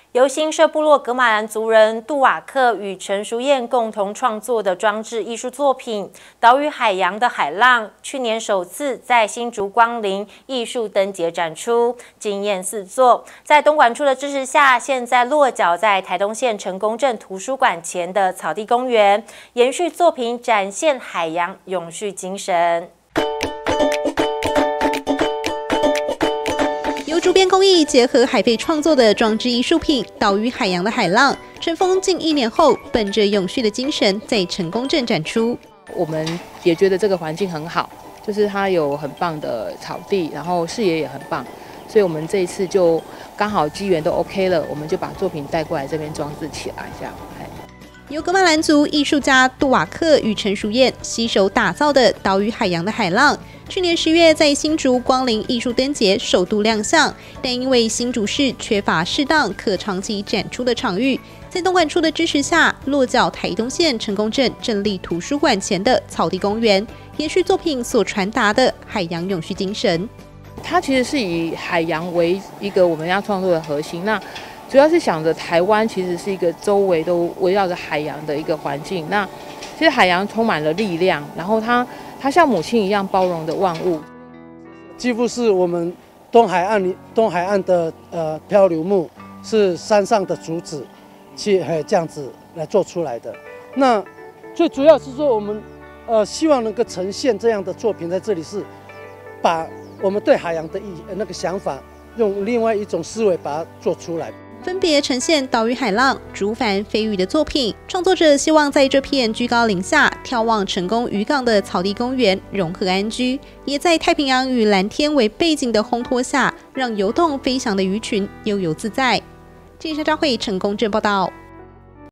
由新社部落格马兰族人杜瓦克与陈淑燕共同创作的装置艺术作品《岛屿海洋的海浪》，去年首次在新竹光临艺术灯节展出，惊艳四座。在东管处的支持下，现在落脚在台东县成功镇图书馆前的草地公园，延续作品，展现海洋永续精神。 由竹编工艺结合海废创作的装置艺术品《岛屿海洋的海浪》，尘封近1年后，本着永续的精神，在成功镇展出。 我们也觉得这个环境很好，就是它有很棒的草地，然后视野也很棒，所以我们这一次就刚好机缘都 OK 了，我们就把作品带过来这边装置起来，这样。 由格马兰族艺术家杜瓦克与陈淑燕携手打造的《岛屿海洋的海浪》，去年10月在新竹光临艺术灯节首度亮相，但因为新竹市缺乏适当可长期展出的场域，在东管处的支持下，落脚台东县成功镇镇立图书馆前的草地公园，延续作品所传达的海洋永续精神。 它其实是以海洋为一个我们要创作的核心，那主要是想着台湾其实是一个周围都围绕着海洋的一个环境。那其实海洋充满了力量，然后它像母亲一样包容的万物， 几乎是我们东海岸的漂流木，是山上的竹子去这样子来做出来的。那最主要是说我们希望能够呈现这样的作品在这里，是把我们对海洋的那个想法，用另外一种思维把它做出来。 分别呈现岛屿海浪、竹帆飞鱼的作品，创作者希望在这片居高临下、眺望成功渔港的草地公园融合安居，也在太平洋与蓝天为背景的烘托下，让游动飞翔的鱼群悠游自在。记者张慧成功镇报道。